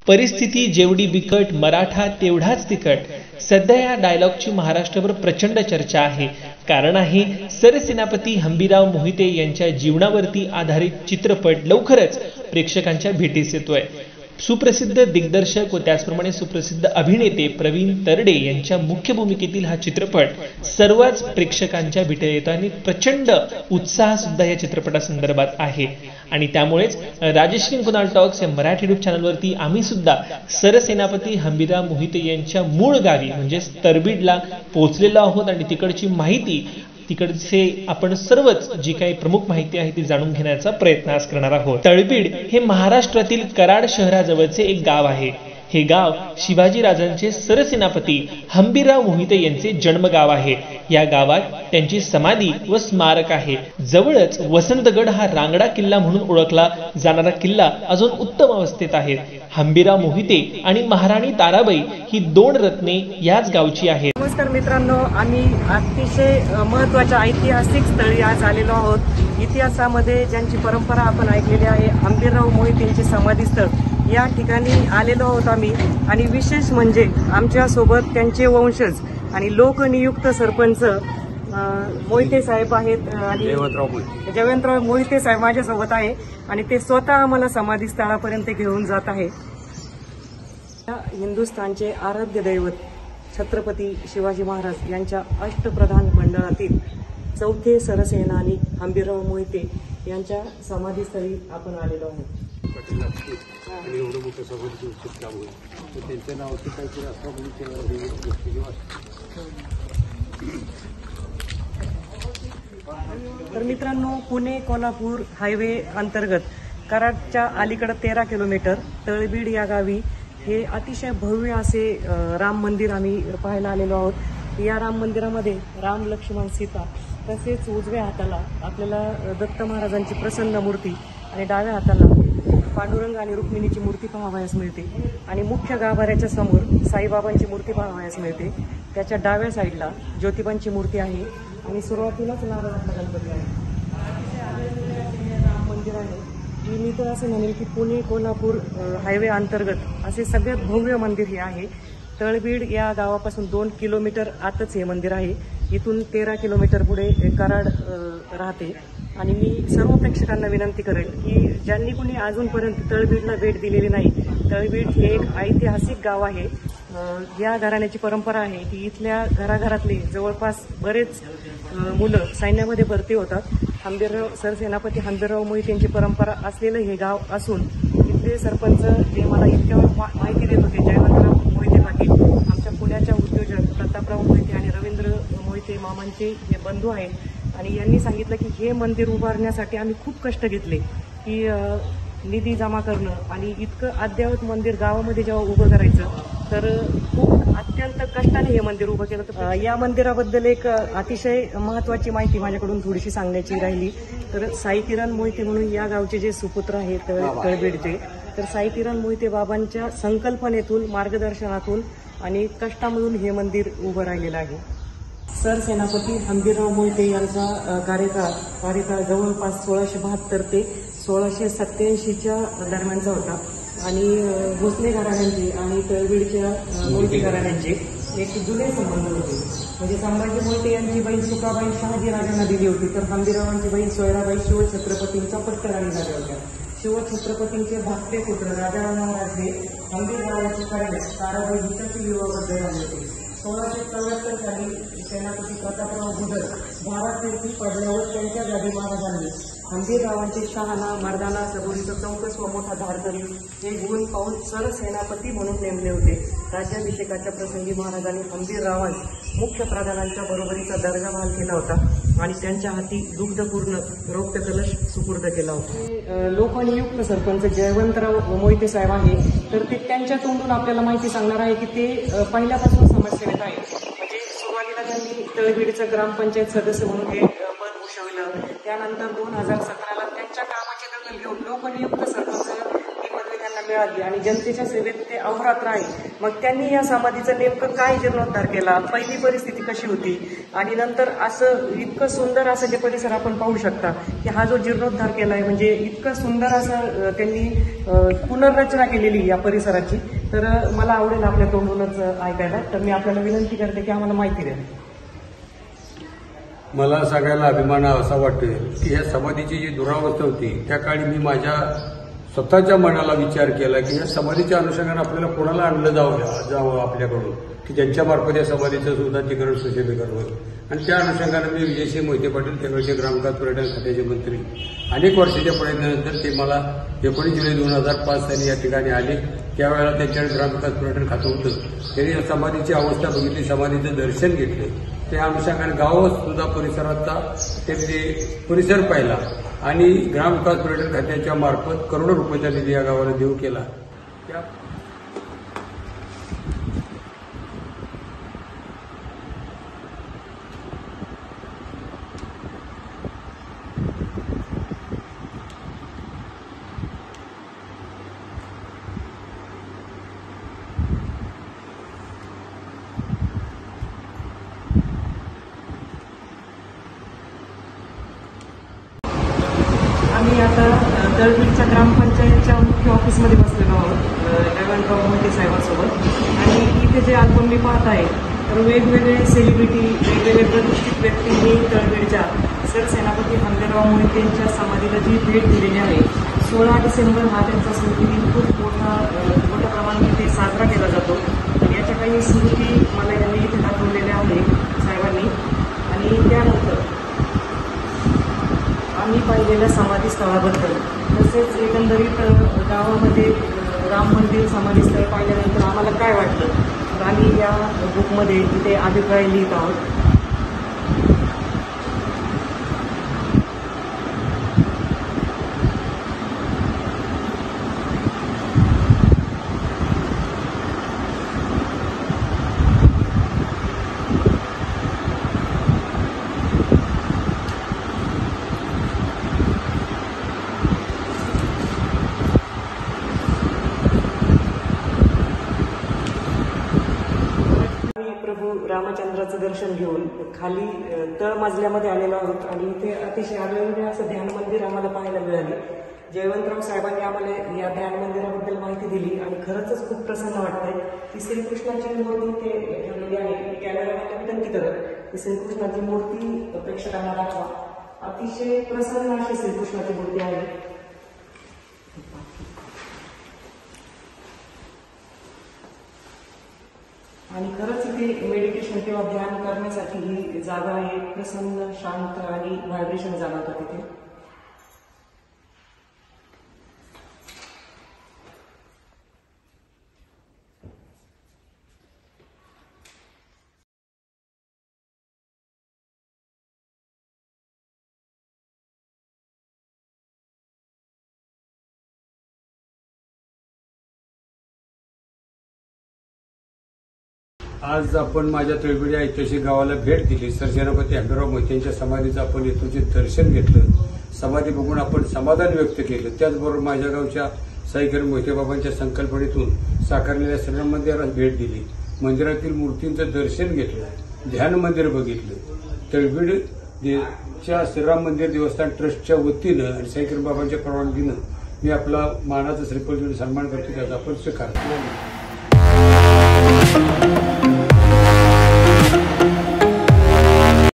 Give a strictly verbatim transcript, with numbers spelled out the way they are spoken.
परिस्थिती जेवढी बिकट, मराठा तेवढाच तिखट. सध्या या डायलॉगची महाराष्ट्रभर प्रचंड चर्चा आहे. कारण आहे सरसेनापती हंबीरराव मोहिते यांच्या जीवनावरती आधारित चित्रपट लवकरच प्रेक्षकांच्या भेटीस येतोय. सुप्रसिद्ध दिग्दर्शक व त्याचप्रमाणे सुप्रसिद्ध अभिनेते प्रवीण तरडे यांच्या मुख्य भूमिकेतील हा चित्रपट सर्वच प्रेक्षकांच्या भेटीला येतो आणि प्रचंड उत्साह सुद्धा या चित्रपटासंदर्भात आहे. आणि त्यामुळेच राजश्री कुणाल टॉक्स या मराठी युट्यूब चॅनलवरती आम्ही सुद्धा सरसेनापती हंबीरराव मोहिते यांच्या मूळ गावी म्हणजे तरबीडला पोहोचलेलो आहोत आणि तिकडची माहिती तिकडचे आपण सर्वच जी काही प्रमुख माहिती आहे ती जाणून घेण्याचा प्रयत्न आज करणार आहोत. तळबीड हे महाराष्ट्रातील कराड शहराजवळचे एक गाव आहे. हे गाव शिवाजी राजांचे सरसेनापती हंबीरराव मोहिते यांचे जन्मगाव आहे. या गावात त्यांची समाधी व स्मारक आहे. जवळच वसंतगड हा रांगडा किल्ला म्हणून ओळखला जाणारा किल्ला अजून उत्तम अवस्थेत आहे. हंबीरराव मोहिते आणि महाराणी ताराबाई ही दोन रत्ने याच गावची आहेत. नमस्कार मित्रांनो, आम्ही अतिशय महत्त्वाच्या ऐतिहासिक स्थळी आज आलेलो आहोत. इतिहासामध्ये ज्यांची परंपरा आपण ऐकलेली आहे, हंबीरराव मोहितेंचे समाधी स्थळ या ठिकाणी आलेलो आहोत आम्ही. आणि विशेष म्हणजे आमच्या सोबत त्यांचे वंशज आणि लोकनियुक्त सरपंच मोहिते साहेब आहेत आणि जयवंतराव मोहिते साहेब माझ्यासोबत आहे आणि ते स्वतः आम्हाला समाधी स्थळापर्यंत घेऊन जात आहे. हिंदुस्थानचे आराध्य दैवत छत्रपती शिवाजी महाराज यांच्या अष्टप्रधान मंडळातील चौथे सरसेनानी हंबीरराव मोहिते यांच्या समाधीस्थळी आपण आलेलो आहोत. आणि एवढं मोठं सभेचं उचित काम होईल तर त्यांच्या नावाची काहीतरी असं म्हणजे तर मित्रांनो, पुणे कोल्हापूर हायवे अंतर्गत कराडच्या अलीकडे तेरा किलोमीटर तळबीड या गावी हे अतिशय भव्य असे राम मंदिर आम्ही पाहायला आलेलो आहोत. या राम मंदिरामध्ये राम, लक्ष्मण, सीता तसेच उजव्या हाताला आपल्याला दत्त महाराजांची प्रसन्न मूर्ती आणि डाव्या हाताला पांडुरंग आणि रुक्मिणीची मूर्ती पाहावयास मिळते. आणि मुख्य गाभाऱ्याच्या समोर साईबाबांची मूर्ती पाहावयास मिळते. त्याच्या डाव्या साईडला ज्योतिबांची मूर्ती आहे आणि सुरुवातीलाच नारळाचा गणपती आहे. राम मंदिर आहे. मी तर असं म्हणेल की पुणे कोल्हापूर हायवे अंतर्गत असे सगळ्यात भव्य मंदिर हे आहे. तळबीड या गावापासून दोन किलोमीटर आतच हे मंदिर आहे. इथून तेरा किलोमीटर पुढे कराड राहते. आणि मी सर्व प्रेक्षकांना विनंती करेन की ज्यांनी कोणी अजूनपर्यंत तळबीडला भेट दिलेली नाही, तळबीड हे एक ऐतिहासिक गाव आहे. या घराण्याची परंपरा आहे की इथल्या घराघरातले जवळपास बरेच मुलं सैन्यामध्ये भरती होतात. हंबीरराव सरसेनापती हंबीरराव मोहिते यांची परंपरा असलेलं हे गाव असून इथले सरपंच जे मला इतक्यावर माहिती देत होते, जयवंतराव मोहिते पाटील, आमच्या पुण्याच्या उद्योजक प्रतापराव मोहिते आणि रवींद्र मोहिते मामांचे हे बंधू आहेत. आणि यांनी सांगितलं की हे मंदिर उभारण्यासाठी आम्ही खूप कष्ट घेतले की निधी जमा करणं आणि इतकं अद्ययावत मंदिर गावामध्ये जेव्हा उभं करायचं तर खूप अत्यंत कष्टाने हे मंदिर उभं केलं. तर या मंदिराबद्दल एक अतिशय महत्त्वाची माहिती माझ्याकडून थोडीशी सांगण्याची राहिली. तर साईकिरण मोहिते म्हणून या गावचे जे सुपुत्र आहेत तळबीडचे, तर साईकिरण मोहिते बाबांच्या संकल्पनेतून, मार्गदर्शनातून आणि कष्टामधून हे मंदिर उभं राहिलेलं आहे. सरसेनापती हंबीरराव मोहिते यांचा कार्यकाळ कार्यकाळ जवळपास सोळाशे बहात्तर ते सोळाशे सत्याऐंशीच्या दरम्यानचा होता. आणि भोसले घराण्यांचे आणि तळबीडच्या मोहिते घराण्यांचे एक जुने संबंध होते. म्हणजे संभाजी मोहिते यांची बहीण सुकाबाई शहाजी राजांना दिली होती, तर हंबीररावांची बहीण सोयराबाई शिवछत्रपतींच्या पट्टराणी झाल्या होत्या. शिवछत्रपतींचे धाकटे पुत्र राजाराम हे हंबीररावांचे कार्य ताराबाई हिच्याशी विवाहाबद्ध झाले होते. सोळाशे चौऱ्याहत्तर साली सेनापती प्रतापराव गुजर धारातीर्थी पडल्यावर त्यांच्या जागी महाराजांनी हंबीररावांचे शहाणा, मर्दाना, सबुरीचं चौकस व मोठा धारकरी हे गुण पाहून सरसेनापती म्हणून नेमले होते. राज्याभिषेकाच्या प्रसंगी महाराजांनी हंबीररावांस मुख्य प्रधानांच्या बरोबरीचा दर्जा बहाल केला होता आणि त्यांच्या हाती दुग्धपूर्ण रौप्य कलश सुपूर्द केला होता. लोकनियुक्त सरपंच जयवंतराव मोहिते साहेब आहे, तर ते त्यांच्या तोंडून आपल्याला माहिती सांगणार आहे की ते पहिल्यापासून समाजसेवेत आहे. म्हणजे सुरुवातीला त्यांनी तळबीडचं ग्रामपंचायत सदस्य म्हणून हे पद भूषविलं. त्यानंतर दोन हजार सतराला त्यांच्या कामाची दखल घेऊन लोकनियुक्त सरपंच ही पदवी त्यांना मिळाली आणि जनतेच्या सेवेत ते अहोरात्र आहे. मग त्यांनी या समाधीचं नेमकं काय जीर्णोद्धार केला, पहिली परिस्थिती कशी होती आणि नंतर असं इतकं सुंदर असं जे परिसर आपण पाहू शकता की हा जो जीर्णोद्धार केलाय म्हणजे इतकं सुंदर असं त्यांनी पुनर्रचना केलेली या परिसराची. तर मला आवडेल आपल्या तोंडूनच ऐकायला. तर मी आपल्याला विनंती करते की आम्हाला माहिती द्या. मला सगळ्याला अभिमान असा वाटतोय की या समाधीची जी दुरावस्था होती त्या काळी मी माझ्या स्वतःच्या मनाला विचार केला की या समाधीच्या अनुषंगाने आपल्याला कोणाला आणलं जावं जावं आपल्याकडून की ज्यांच्या मार्फत या समाधीचं सुधारीकरण सुशोभीकरण होईल. आणि त्या अनुषंगाने मी विजयसिंह मोहिते पाटील त्यावेळेचे ग्रामविकास पर्यटन खात्याचे मंत्री अनेक वर्षाच्या प्रयत्नानंतर ते मला एकोणीस जुलै दोन हजार पाच साली या ठिकाणी आले. त्यावेळेला त्यांच्याकडे ग्रामविकास पर्यटन खातं होतं. त्यांनी या समाधीची अवस्था बघितली, समाधीचं दर्शन घेतलं. त्या अनुषंगाने गाव सुद्धा परिसराचा त्यांनी परिसर पाहिला आणि ग्रामविकास पर्यटन खात्याच्या मार्फत करोडो रुपयाचा निधी या गावाला देऊ केला. त्या आम्ही आता तळबीडच्या ग्रामपंचायतच्या मुख्य ऑफिसमध्ये बसलेलो आहोत जयवंतराव मोहिते साहेबांसोबत. आणि इथे जे अल्बम मी पाहत आहे तर वेगवेगळे सेलिब्रिटी वेगवेगळे प्रतिष्ठित व्यक्तींनी तळबीडच्या सरसेनापती हंबीरराव मोहिते यांच्या समाधीला जी भेट दिलेली आहे. सोळा डिसेंबर हा त्यांचा स्मृतिदिन खूप मोठा मोठ्या प्रमाणात इथे साजरा केला जातो. आणि याच्या काही स्मृती मला यांनी इथे दाखवलेल्या आहे साहेबांनी. आणि त्यानंतर आम्ही पाहिलेल्या समाधी स्थळाबद्दल तसेच एकंदरीत गावामध्ये राम मंदिर समाधी स्थळ पाहिल्यानंतर आम्हाला काय वाटलं तर आम्ही या बुकमध्ये इथे अभिप्राय लिहित आहोत. रामचंद्राचं दर्शन घेऊन खाली तळमजल्यामध्ये आलेलो आहोत आणि इथे अतिशय आगळेवेगळे असं ध्यान मंदिर आम्हाला पाहायला मिळाले. जयवंतराव साहेबांनी आम्हाला या ध्यान मंदिराबद्दल माहिती दिली आणि खरंच खूप प्रसन्न वाटतंय की श्रीकृष्णाची मूर्ती इथे ठेवलेली आहे. कॅमेरामॅनला विनंती करत की श्रीकृष्णाची मूर्ती प्रेक्षकांना दाखवा. अतिशय प्रसन्न अशी श्रीकृष्णाची मूर्ती आहे. आणि खरंच इथे मेडिटेशन किंवा ध्यान करण्यासाठी ही जागा आहे. प्रसन्न, शांत आणि व्हायब्रेशन जाणवतात इथे. आज आपण माझ्या तळबिडी ऐतिहासिक गावाला भेट दिली. सरसेनापती हंबीरराव मोहिते यांच्या समाधीचं आपण येथूनचे दर्शन घेतलं. समाधी बघून आपण समाधान व्यक्त केलं. त्याचबरोबर माझ्या गावच्या साईकरण मोहिते बाबांच्या संकल्पनेतून साकारलेल्या श्रीराम मंदिराला भेट दिली. मंदिरातील मूर्तींचं दर्शन घेतलं. ध्यान मंदिर बघितलं. तळबीडच्या श्रीराम मंदिर देवस्थान ट्रस्टच्या वतीनं आणि साईकरण बाबांच्या परवानगीनं मी आपला मानाचा श्रीफळ देऊन सन्मान करतो. त्याचा आपण स्वीकार